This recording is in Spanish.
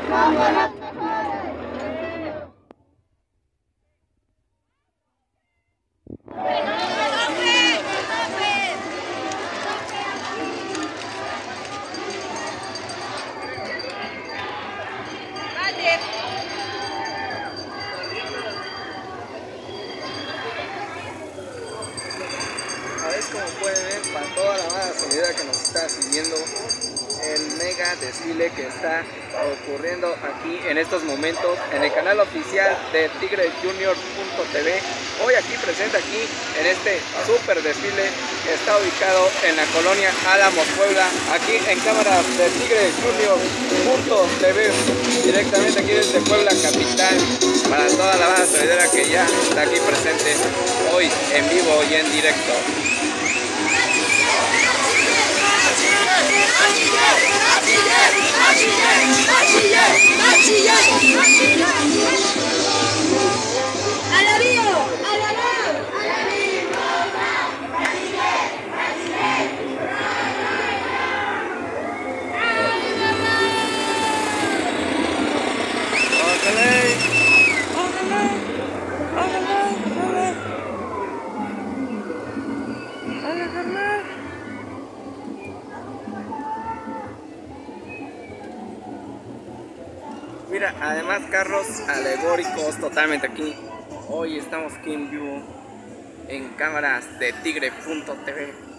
Somos los mejores. A ver, como pueden ver, para toda la banda sonidera que nos está siguiendo, el mega desfile que está ocurriendo aquí en estos momentos en el canal oficial de tigresjuniors.tv. Hoy aquí presente aquí en este super desfile que está ubicado en la colonia Álamos, Puebla, aquí en cámara de tigresjuniors.tv, directamente aquí desde Puebla capital, para toda la banda sonidera que ya está aquí presente hoy en vivo y en directo. Mira, además carros alegóricos totalmente aquí. Hoy estamos aquí en vivo en cámaras de tigre.tv.